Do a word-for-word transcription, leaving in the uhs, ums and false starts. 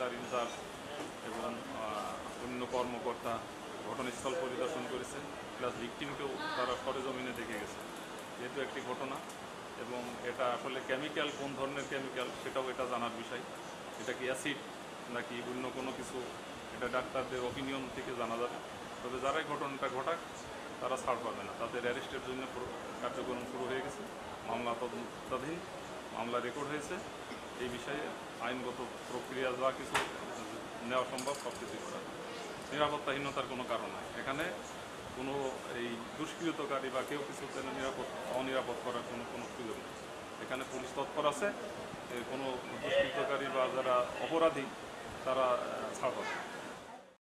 Officer in charge এবং অন্য কর্মকর্তা ঘটনাস্থল পরিদর্শন করেছে, প্লাস ভিকটিমকেও তারা সরেজমিনে দেখে গেছে। যেহেতু একটি ঘটনা এবং এটা আসলে কেমিক্যাল, কোন ধরনের কেমিক্যাল সেটাও এটা জানার বিষয়। এটা কি অ্যাসিড নাকি অন্য কোনো কিছু, এটা ডাক্তারদের অপিনিয়ন থেকে জানা যাবে। তবে যারাই ঘটনাটা ঘটাক তারা ছাড় পাবে না, তাদের অ্যারেস্টের জন্য কার্যক্রম শুরু হয়ে গেছে। মামলা তদন্তাধীন, মামলা রেকর্ড হয়েছে। এই বিষয়ে আইনগত প্রক্রিয়া যা কিছু নেওয়া সম্ভব সব কিছুই করা। নিরাপত্তাহীনতার কোনো কারণ নাই এখানে, কোনো এই দুষ্কৃতকারী বা কেউ কিছুতে নিরাপদ অনিরাপদ করার কোনো কোনো সুযোগ নেই। এখানে পুলিশ তৎপর আছে, কোনো দুষ্কৃতকারী বা যারা অপরাধী তারা ছাড় পাবে।